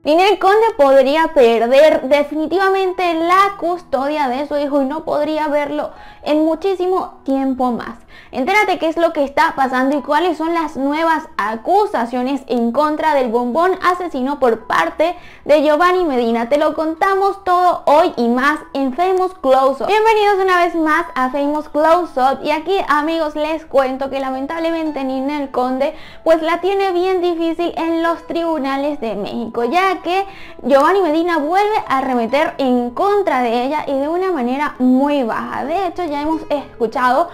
Ninel Conde podría perder definitivamente la custodia de su hijo y no podría verlo en muchísimo tiempo más. Entérate qué es lo que está pasando y cuáles son las nuevas acusaciones en contra del bombón asesino por parte de Giovanni Medina. Te lo contamos todo hoy y más en Famous Close Up. Bienvenidos una vez más a Famous Close Up, y aquí, amigos, les cuento que lamentablemente Ninel Conde pues la tiene bien difícil en los tribunales de México, ya que Giovanni Medina vuelve a arremeter en contra de ella y de una manera muy baja. De hecho, ya hemos escuchado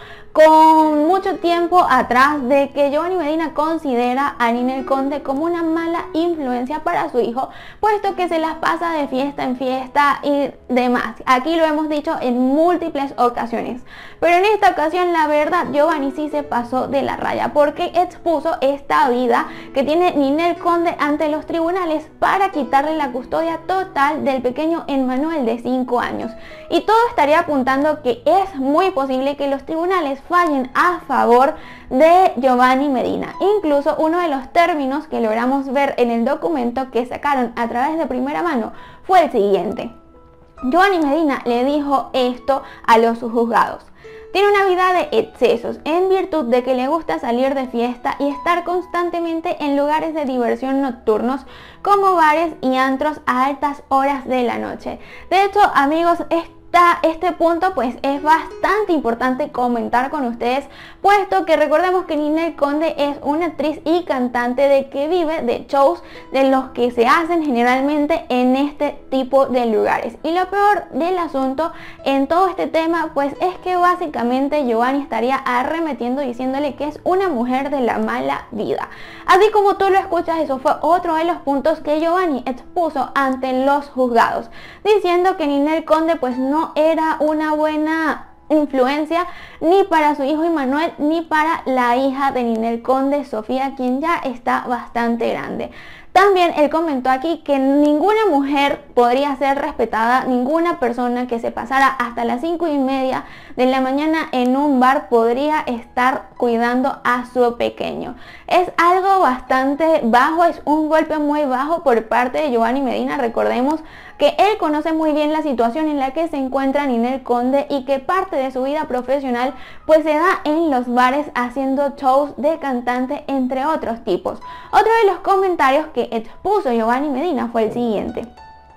con mucho tiempo atrás de que Giovanni Medina considera a Ninel Conde como una mala influencia para su hijo, puesto que se las pasa de fiesta en fiesta y demás. Aquí lo hemos dicho en múltiples ocasiones, pero en esta ocasión la verdad Giovanni sí se pasó de la raya, porque expuso esta vida que tiene Ninel Conde ante los tribunales para quitarle la custodia total del pequeño Emmanuel de 5 años. Y todo estaría apuntando que es muy posible que los tribunales fallen a favor de Giovanni Medina. Incluso uno de los términos que logramos ver en el documento que sacaron a través de primera mano fue el siguiente. Giovanni Medina le dijo esto a los juzgados: tiene una vida de excesos en virtud de que le gusta salir de fiesta y estar constantemente en lugares de diversión nocturnos como bares y antros a altas horas de la noche. De hecho, amigos, este punto pues es bastante importante comentar con ustedes, puesto que recordemos que Ninel Conde es una actriz y cantante de que vive de shows de los que se hacen generalmente en este tipo de lugares. Y lo peor del asunto en todo este tema pues es que básicamente Giovanni estaría arremetiendo diciéndole que es una mujer de la mala vida. Así como tú lo escuchas, eso fue otro de los puntos que Giovanni expuso ante los juzgados, diciendo que Ninel Conde pues no era una buena influencia ni para su hijo Emmanuel ni para la hija de Ninel Conde, Sofía, quien ya está bastante grande. También él comentó aquí que ninguna mujer podría ser respetada, ninguna persona que se pasara hasta las 5:30 de la mañana en un bar podría estar cuidando a su pequeño. Es algo bastante bajo, es un golpe muy bajo por parte de Giovanni Medina. Recordemos que él conoce muy bien la situación en la que se encuentra Ninel Conde y que parte de su vida profesional pues se da en los bares haciendo shows de cantante, entre otros tipos. Otro de los comentarios que expuso Giovanni Medina fue el siguiente: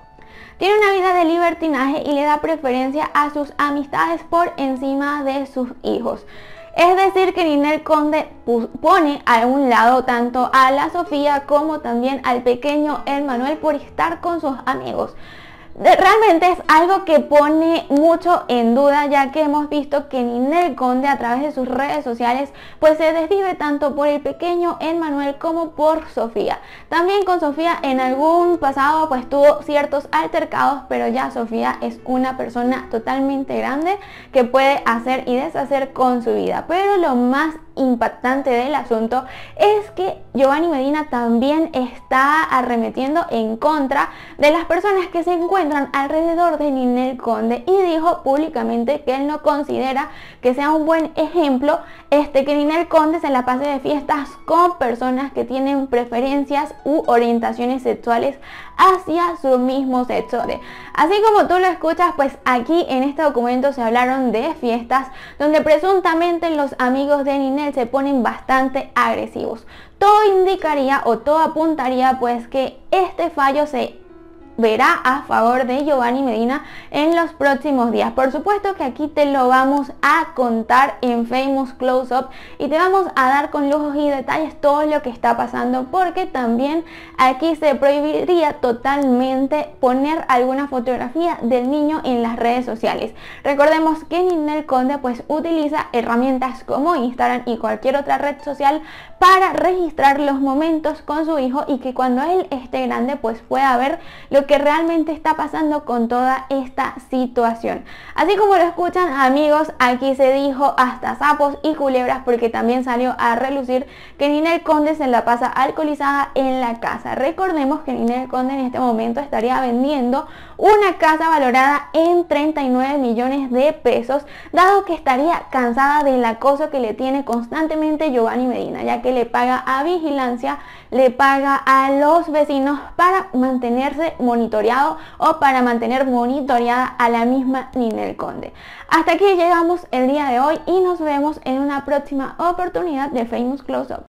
tiene una vida de libertinaje y le da preferencia a sus amistades por encima de sus hijos. Es decir, que Ninel Conde pone a un lado tanto a la Sofía como también al pequeño Emmanuel por estar con sus amigos. Realmente es algo que pone mucho en duda, ya que hemos visto que Ninel Conde a través de sus redes sociales pues se desvive tanto por el pequeño Emmanuel como por Sofía. También con Sofía en algún pasado pues tuvo ciertos altercados, pero ya Sofía es una persona totalmente grande que puede hacer y deshacer con su vida. Pero lo más impactante del asunto es que Giovanni Medina también está arremetiendo en contra de las personas que se encuentran alrededor de Ninel Conde, y dijo públicamente que él no considera que sea un buen ejemplo que Ninel Conde se la pase de fiestas con personas que tienen preferencias u orientaciones sexuales hacia su mismo sexo. Así como tú lo escuchas, pues aquí en este documento se hablaron de fiestas donde presuntamente los amigos de Ninel se ponen bastante agresivos. Todo indicaría o todo apuntaría pues que este fallo se verá a favor de Giovanni Medina en los próximos días. Por supuesto que aquí te lo vamos a contar en Famous Close Up y te vamos a dar con lujos y detalles todo lo que está pasando, porque también aquí se prohibiría totalmente poner alguna fotografía del niño en las redes sociales. Recordemos que Ninel Conde pues utiliza herramientas como Instagram y cualquier otra red social para registrar los momentos con su hijo, y que cuando él esté grande pues pueda ver lo que realmente está pasando con toda esta situación. Así como lo escuchan, amigos, aquí se dijo hasta sapos y culebras, porque también salió a relucir que Ninel Conde se la pasa alcoholizada en la casa. Recordemos que Ninel Conde en este momento estaría vendiendo una casa valorada en 39 millones de pesos, dado que estaría cansada del acoso que le tiene constantemente Giovanni Medina, ya que le paga a vigilancia, le paga a los vecinos para mantenerse monitoreado o para mantener monitoreada a la misma Ninel Conde. Hasta aquí llegamos el día de hoy y nos vemos en una próxima oportunidad de Famous Close Up.